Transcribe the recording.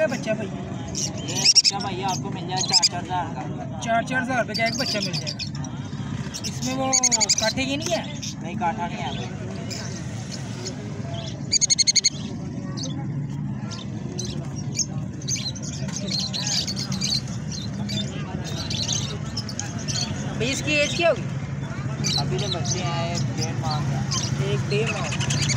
का बच्चा भाई? ये बच्चा भैया आपको मिल जाएगा 4-4 हज़ार का। 4-4 हज़ार रुपये का एक बच्चा मिल जाएगा। इसमें वो काटे की नहीं है? नहीं काटा नहीं है। भाई इसकी एज क्या होगी? अभी तो बच्चे हैं 1-1.5 माह का। 1-1.5 माह।